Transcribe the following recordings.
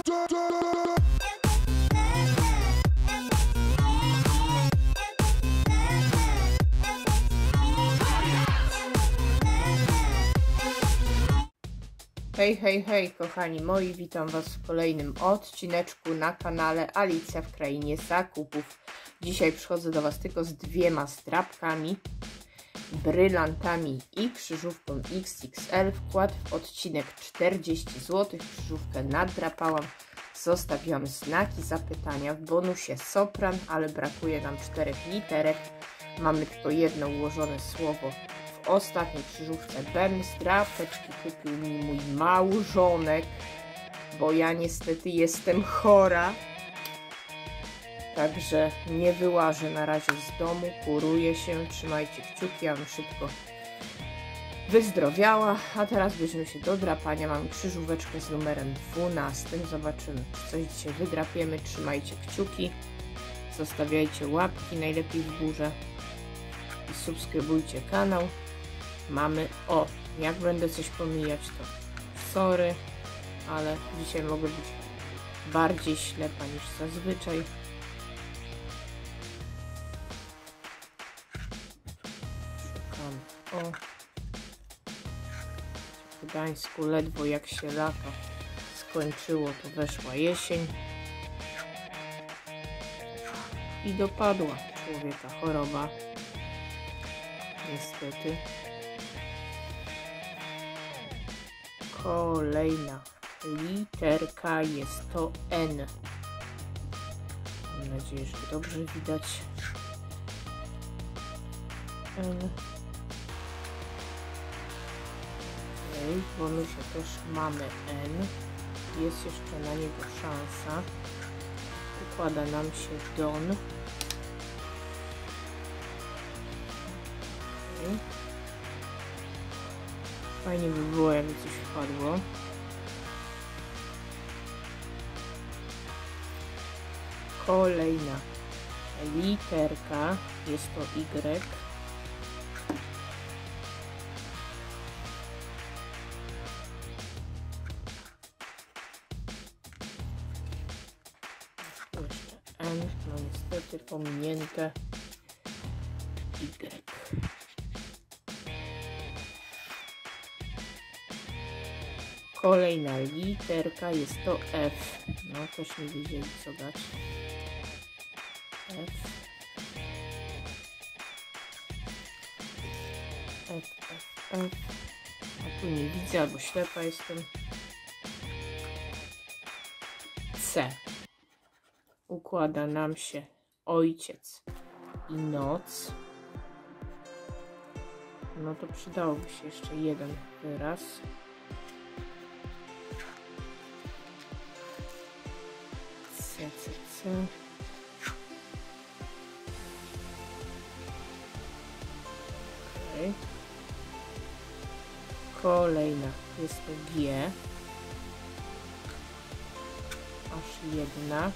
Hej, hej, hej, kochani moi, witam Was w kolejnym odcineczku na kanale Alicja w Krainie Zakupów. Dzisiaj przychodzę do Was tylko z dwiema zdrabkami, brylantami i krzyżówką XXL. Wkład w odcinek 40 zł, krzyżówkę nadrapałam, zostawiłam znaki zapytania, w bonusie sopran, ale brakuje nam 4 literek, mamy tylko jedno ułożone słowo. W ostatniej krzyżówce Ben zdrapeczki kupił mi mój małżonek, bo ja niestety jestem chora, także nie wyłażę na razie z domu, kuruję się, trzymajcie kciuki, ja bym szybko wyzdrowiała. A teraz bierzemy się do drapania, mam krzyżóweczkę z numerem 12, zobaczymy, czy coś dzisiaj wydrapiemy, trzymajcie kciuki, zostawiajcie łapki, najlepiej w górze i subskrybujcie kanał. Mamy, jak będę coś pomijać, to sorry, ale dzisiaj mogę być bardziej ślepa niż zazwyczaj. Szukam, w Gdańsku ledwo jak się lato skończyło, to weszła jesień i dopadła człowieka choroba, niestety. Kolejna literka jest to N. Mam nadzieję, że dobrze widać. N. Okay, w bonusie też mamy N. Jest jeszcze na niego szansa. Układa nam się Don. Okay. Fajnie by było, jakby coś wpadło. Kolejna literka jest to Y. Jeszcze N, no niestety pominięte Y. Kolejna literka jest to F. No też nie wiedzieli co dać. F. F, F, F. A tu nie widzę, albo ślepa jestem. C. Układa nam się ojciec i noc. No to przydałoby się jeszcze jeden wyraz. C. Okay. Kolejna jest to G. Aż jedna.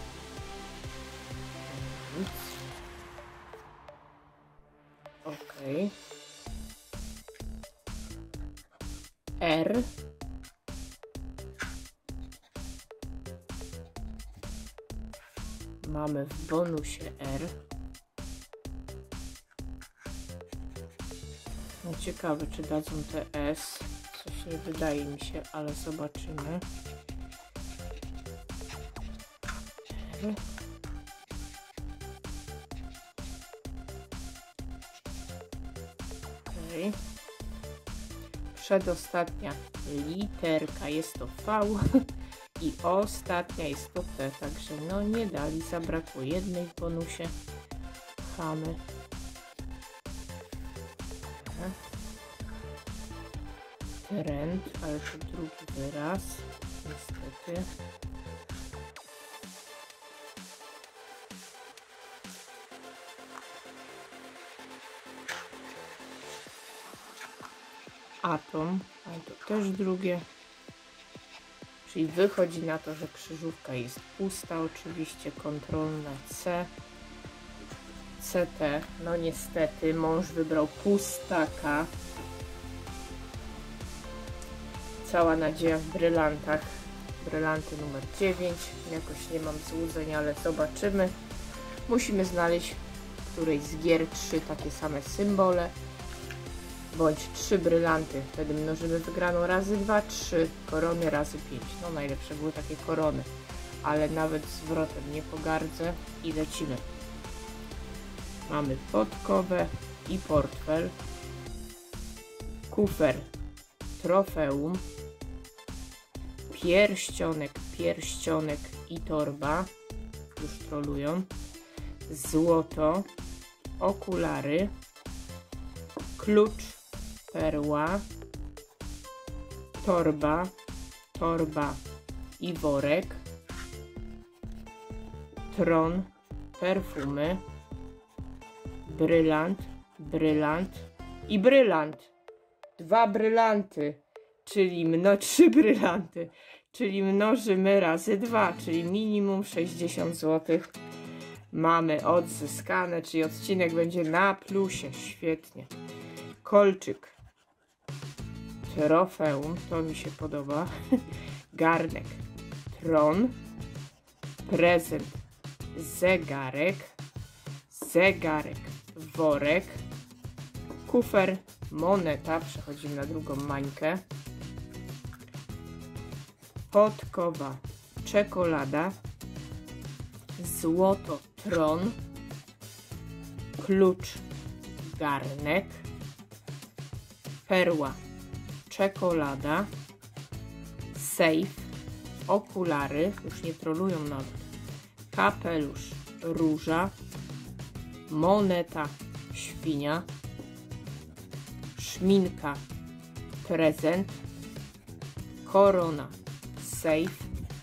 Nic. Ok. R. Mamy w bonusie R. No ciekawe, czy dadzą te S. Coś nie wydaje mi się, ale zobaczymy. R. Okay. Przedostatnia literka jest to V. I ostatnia jest to P, także no nie dali, zabrakło jednej w bonusie. Chamy. Trend, ale to drugi wyraz, niestety. Atom, ale to też drugie. Czyli wychodzi na to, że krzyżówka jest pusta, oczywiście kontrolne C. CT, no niestety mąż wybrał pustaka. Cała nadzieja w brylantach brylanty numer 9. Jakoś nie mam złudzeń, ale zobaczymy. Musimy znaleźć w którejś z gier 3 takie same symbole, bądź 3 brylanty. Wtedy mnożymy wygraną razy 2, 3 korony razy 5. No najlepsze były takie korony, ale nawet zwrotem nie pogardzę i lecimy. Mamy podkowę i portfel, kufer, trofeum, pierścionek i torba, już trolują, złoto, okulary, klucz, perła, torba i worek, tron, perfumy, brylant i brylant. 2 brylanty, czyli 3 brylanty, czyli mnożymy razy 2, czyli minimum 60 zł. Mamy odzyskane, czyli odcinek będzie na plusie. Świetnie. Kolczyk, trofeum, to mi się podoba. Garnek, tron, prezent, zegarek, worek, kufer, moneta, przechodzimy na drugą mańkę, podkowa, czekolada, złoto, tron, klucz, garnek, perła, czekolada, safe, okulary, już nie trolują nawet, kapelusz, róża, moneta, świnia, szminka, prezent, korona, safe,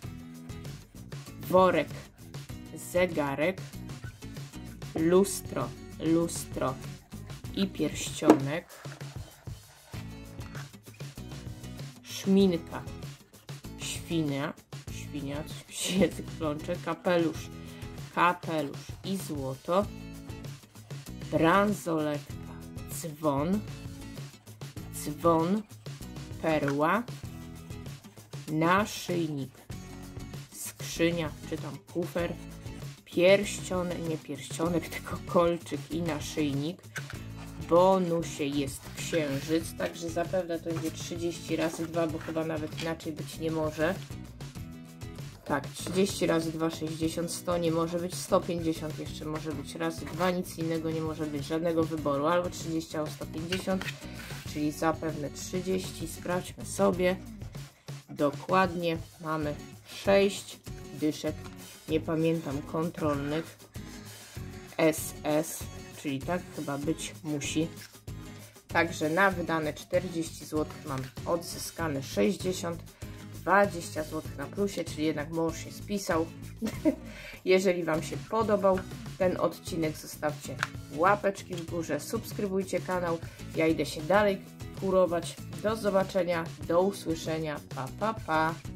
worek, zegarek, lustro i pierścionek, szminka, świnia, coś mi się język plącze, kapelusz i złoto, bransoletka, dzwon, perła, naszyjnik, skrzynia, czy tam kufer, nie pierścionek, tylko kolczyk i naszyjnik. W bonusie jest księżyc, także zapewne to będzie 30 razy 2, bo chyba nawet inaczej być nie może. Tak, 30 razy 2, 60, 100 nie może być, 150 jeszcze może być razy 2, nic innego nie może być, żadnego wyboru, albo 30 albo 150, czyli zapewne 30. Sprawdźmy sobie. Dokładnie mamy 6 dyszek, nie pamiętam, kontrolnych, SS, czyli tak chyba być musi. Także na wydane 40 zł mam odzyskane 60, 20 zł na plusie, czyli jednak mąż się spisał. Jeżeli Wam się podobał ten odcinek, zostawcie łapeczki w górze, subskrybujcie kanał. Ja idę się dalej kurować. Do zobaczenia, do usłyszenia. Pa, pa, pa.